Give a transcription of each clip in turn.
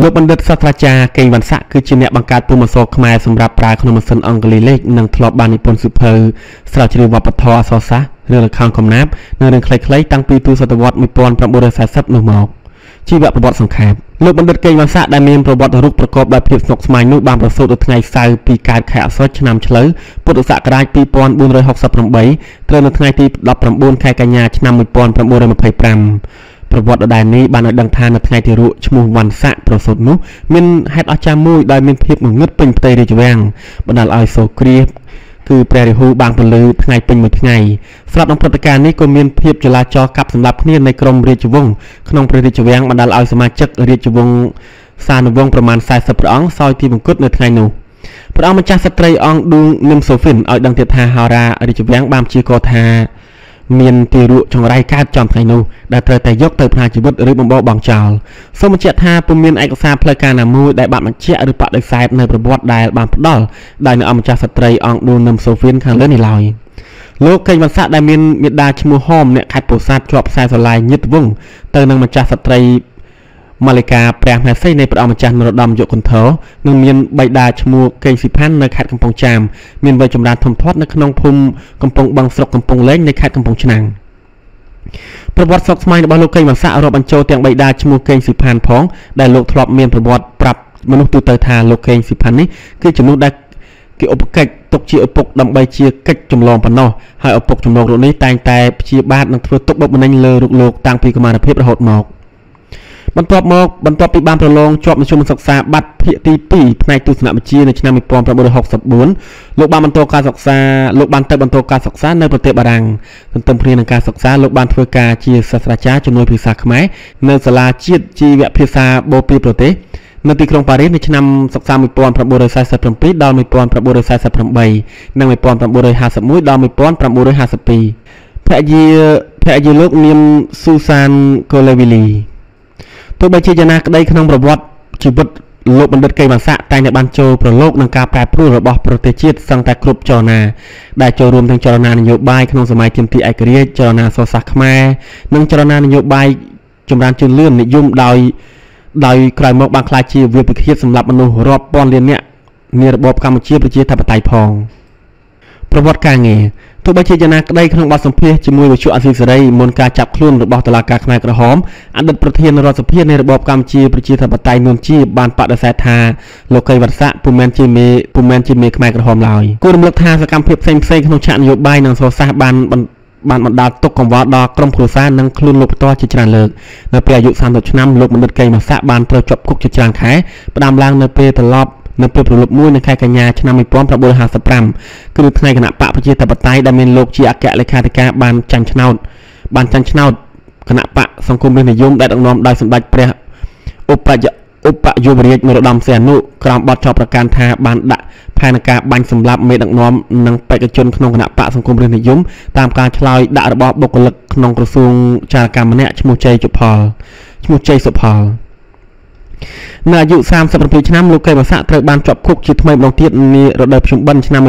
លោកបណ្ឌិតសាស្ត្រាចារ្យកេងវណ្ណស័ក្តិគឺជាអ្នកបង្កើតពុម្ពអក្សរខ្មែរសម្រាប់ប្រើក្នុងម៉ាស៊ីនអង់គ្លេសលេខនិងធ្លាប់បាននិពន្ធសៀវភៅស្រាវជ្រាវវប្បធម៌អក្សរសាស្ត្ររឿងល្ខោនកំណាព្យនិងរឿងខ្លីៗតាំងពីទសវត្សរ៍ 1940 នោះមកជីវប្រវត្តិសង្ខេបលោកបណ្ឌិតកេងវណ្ណស័ក្តិដែលមានប្រវត្តិរូបប្រកបដោយភាពស្មុគស្មាញនោះបានប្រសូតនៅថ្ងៃសៅរ៍ពីកើតខែអស្សុជឆ្នាំឆ្លូវពុទ្ធសករាជ 2468 ត្រូវនៅថ្ងៃទី 19 ខែកញ្ញាឆ្នាំ 1925 ប្រវត្តិដដែលនេះបានឲ្យដឹងថានៅថ្ងៃទីរកឈ្មោះវណ្ណស័ក្តិប្រសូតនោះមានហេតុអស្ចារ្យមួយដោយមានភាពងងឹតពេញផ្ទៃរាជវាំងបណ្ដាលឲ្យសូរគ្រាសគឺព្រះរាហូបាងពលឺថ្ងៃពេញមួយថ្ងៃស្រាប់នឹងព្រឹត្តិការណ៍នេះក៏មានភាពចលាចលកាប់សម្លាប់គ្នានៃក្រុមរាជវង្សក្នុងព្រះរាជវាំងបណ្ដាលឲ្យសមាជិករាជវង្សសានុវង្សប្រមាណ 40 ព្រះអង្គសោយទីមង្គតនៅថ្ងៃនោះព្រះអង្គម្ចាស់ស្ត្រីអង្គឌូងនឹមសូហ្វីនឲ្យដឹងទៀតថាហោរារាជវាំងបានព្យាករណ៍ថាមានទីរក់ចង្រៃកើតចំថ្ងៃនោះដែលត្រូវតែយកទៅផ្លាជីវិតឬបំបោបងចោលសូមបញ្ជាក់ថាពុំមានឯកសារផ្លូវការណាមួយដែលបានបញ្ជាក់ឬបដិសេធនៅប្រវត្តិដែលបានផ្ដល់ដោយនៅអង្គម្ចាស់ស្ត្រីអង្គឌូនឹមសូហ្វីនខាងលើនេះឡើយលោកកេងវណ្ណស័ក្តិដែលមានមេដាឈ្មោះហមអ្នកខេត្តពោធិ៍សាត់ជាប់ខ្សែស្រឡាយញាតិវង្សទៅនឹងម្ចាស់ស្ត្រីម៉ាលីកាព្រះមហេសីនៃព្រះអង្គម្ចាស់នរោត្តមយុគន្ធរនិងមានបិតាឈ្មោះកេងស៊ីផាន់នៅខេត្តកំពង់ចាមមានវ័យចម្រើនធំធាត់នៅក្នុងភូមិកំពង់បឹងស្រុកកំពង់លែងនៃខេត្តកំពង់ឆ្នាំងប្រវត្តិស្រុកស្មៃរបស់លោកកេងវណ្ណស័ក្តិរាប់បញ្ចូលទាំងបិតាឈ្មោះកេងស៊ីផាន់ផងដែលលោកធ្លាប់មានប្រវត្តិប្រាប់មនុស្សទូទៅថាលោកកេងស៊ីផាន់នេះគឺជំនួសដែលគេឧបកិច្ចទុកជាឪពុកដើម្បីជាកិច្ចចម្លងប៉ុណ្ណោះហើយឪពុកចម្លងរូបនេះតែងតែព្យាបាទនិងធ្វើទុកបុកម្នេញលើរូបលោកតាំងពីកុមារភាពរហូតមកបន្ទាប់ពីបានប្រឡងជាប់មធ្យមសិក្សាប័ត្រភាគទី 2 ផ្នែកទស្សនវិជ្ជានៅឆ្នាំ 1964 លោកបានទៅបន្តការសិក្សានៅប្រទេសបារាំងទន្ទឹមគ្នានឹងការសិក្សាលោកបានធ្វើការជាសាស្ត្រាចារ្យជំនួយភាសាខ្មែរនៅសាលាជាតិជីវភាសាបូព៌ាប្រទេសនៅទីក្រុងប៉ារីសនៅឆ្នាំសិក្សា 1947 ដល់ 1948 និង 1951 ដល់ 1952 ភរិយាលោកនាមស៊ូសានកូលេវីលីទោះបីជាយ៉ាងណាក្តីក្នុងប្រវត្តិជីវិតលោកបណ្ឌិតកេងវណ្ណស័ក្តិតែងតែបានចូលប្រឡូកនឹងការប្រែប្រួលរបស់ប្រទេសជាតិសឹងតែគ្រប់ចលនាដែលចូលរួមទាំងចលនានយោបាយក្នុងសម័យទាមទារឯករាជ្យចលនាអក្សរសាស្ត្រខ្មែរនិងចលនានយោបាយចម្រើនជឿនលឿននិយមដោយក្រោយមកបានក្លាយជាវាលពិឃាតសម្រាប់មនុស្សរាប់ពាន់លាននាក់នារបបកម្ពុជាប្រជាធិបតេយ្យផងប្រវត្តិការងារទោះបីជាយ៉ាងណាក្តីក្នុងបទសម្ភាសន៍ជាមួយវិទ្យុអាស៊ីសេរីមុនការចាប់ខ្លួនរបស់តុលាការខ្មែរក្រហមអតីតប្រធានរដ្ឋសភានៃរបបកម្ពុជាប្រជាធិបតេយ្យនួនជាបានបដិសេធថាលោកកេងវណ្ណស័ក្តិពុំមែនជាមេខ្មែរក្រហមឡើយគួររំលឹកថាសកម្មភាពផ្សេងៗក្នុងឆាកនយោបាយនិងអក្សរសាស្ត្របានបណ្ដាលទុកកង្វល់ដល់ក្រុមគ្រួសារនិងខ្លួនលោកផ្ទាល់ជាច្រើនលើកនៅពេលអាយុ 30 ឆ្នាំលោកបណ្ឌិតកេងវណ្ណស័ក្តិបានត្រូវជាប់គុកជាច្រើនខែផ្ដាំឡើងនៅពេលប្រលប់មួយនៅខែកញ្ញាឆ្នាំ 1955 គឺថ្ងៃគណៈបកប្រជាធិបតេយ្យដែលមានលោកជាអគ្គលេខាធិការបានចាញ់ឆ្នោតគណៈបកសង្គមរាស្ត្រនិយមដែលដឹកនាំដោយសម្ដេចព្រះឧបយុវរាជនរោត្តមសីហនុក្រោមបទចោទប្រកាន់ថាបានដាក់ផែនការបាញ់សម្លាប់មេដឹកនាំនិងបេក្ខជនក្នុងគណៈបកសង្គមរាស្ត្រនិយមតាមការឆ្លើយដាក់របស់បុគ្គលិកក្នុងក្រសួងចារកម្មម្នាក់ឈ្មោះជ័យសុផលនៅអាយុ 37 ឆ្នាំលោកកេងវណ្ណស័ក្តិត្រូវបានជាប់គុកជាថ្មីម្ដងទៀតនារដូវភ្ជុំបិណ្ឌឆ្នាំ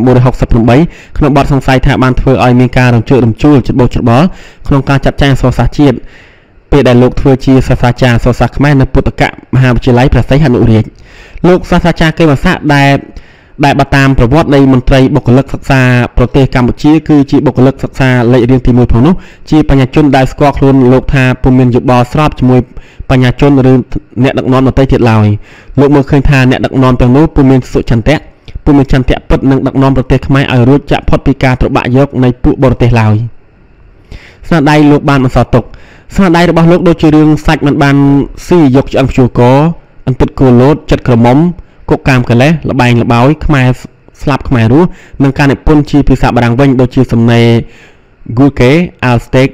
1968 ក្នុងបទសង្ស័យថាបានធ្វើឲ្យមានការរំជើបរំជួលច្បូតច្របល់ក្នុងការចាត់ចែងអក្សរសាស្ត្រជាតិពេលដែលលោកធ្វើជាសាស្ត្រាចារ្យអក្សរសាស្ត្រខ្មែរនៅពុទ្ធកមហាវិទ្យាល័យព្រះសីហនុរាជលោកសាស្ត្រាចារ្យកេងវណ្ណស័ក្តិដែលបើតាមប្រវត្តិនៃមន្ត្រីបុគ្គលិកសិក្សាប្រទេសកម្ពុជាគឺជាបុគ្គលិកសិក្សាលេខរៀងទី 1 ផងនោះជាបញ្ញាជនដែលស្គាល់ខ្លួនលោកថាពុំមានយោបល់ស្របជាមួយបញ្ញាជនឬអ្នកដឹកនាំដទៃទៀតឡើយលោកមើលឃើញថាអ្នកដឹកនាំទាំងនោះពុំមានសុចន្ទៈពិតនឹងដឹកនាំប្រទេសខ្មែរឲ្យរួចចាក់ផុតពីការត្របាក់យកនៃពួកបរទេសឡើយស្នាដៃលោកបានបន្សល់ទុកស្នាដៃរបស់លោកដូចជារឿងសាច់មិនបានស៊ីយកឆ្អឹងព្យួរកអន្តិតគោលោតចិត្តក្រមុំគុកកាមកលេសលបែងលបោយខ្មែរស្លាប់ខ្មែររស់និងការនិពន្ធជាភាសាបារាំងវិញដូចជាសំណេរ Gulke Alsteak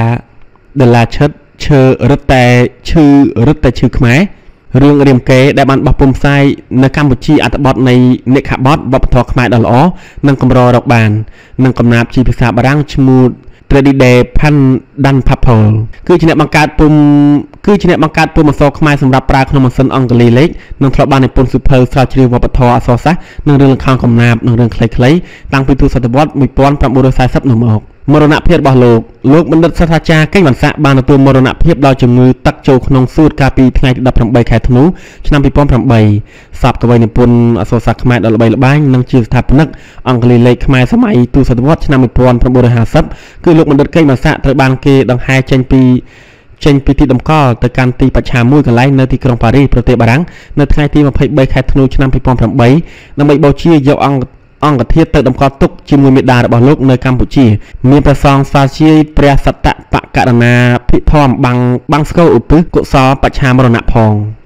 de la Chut ឈើរឹតតែឈឺខ្មែររឿងរាមកេរ្តិ៍ដែលបានបោះពុម្ពផ្សាយនៅកម្ពុជាអត្ថបទនៃនិក្ខបទវប្បធម៌ខ្មែរដ៏ល្អនិងកម្ររកបាននិងកំណាព្យជាភាសាបារាំងឈ្មោះ Tradide Pandan Papal គឺជាអ្នកបង្កើតពុម្ពអក្សរខ្មែរសម្រាប់ប្រើក្នុងម៉ាស៊ីនអង់គ្លេសលេខនិងធ្លាប់បាននិពន្ធសៀវភៅស្រាវជ្រាវវប្បធម៌អក្សរសាស្ត្រនិងរឿងល្ខោនកំណាព្យនិងរឿងខ្លីៗតាំងពីទសវត្សរ៍ 1940 នោះមកមរណភាពរបស់លោកបណ្ឌិតសាស្ត្រាចារ្យកេងវណ្ណស័ក្តិបានទទួលមរណភាពដោយជំងឺទឹកចូលក្នុងសួតកាលពីថ្ងៃទី18ខែធ្នូឆ្នាំ2008សពកវីនិពន្ធអក្សរសាស្ត្រខ្មែរដ៏ល្បីល្បាញនិងជាស្ថាបនិកអង្គលេខខ្មែរសម័យទូសតវត្សឆ្នាំ1950គឺលោកបណ្ឌិតកេងវណ្ណស័ក្តិត្រូវបានគេដង្ហែចេញពីទីតម្កល់ទៅកាន់ទីបច្ឆាមួយកន្លែងនៅទីក្រុងប៉ារីសប្រទេសបារាំងនៅថ្ងៃទី23ខែធ្នូឆ្នាំ2008ដើម្បីបូជាយកអង្គធាតុទៅតម្កល់ទុកជាមួយមេដារបស់លោកនៅកម្ពុជាមានព្រះសង្ឃស្វាជាយព្រះសត្តបករណាភិធម្មបាំងស្គរឧទ្ទិសកុសលបច្ឆាមរណៈផង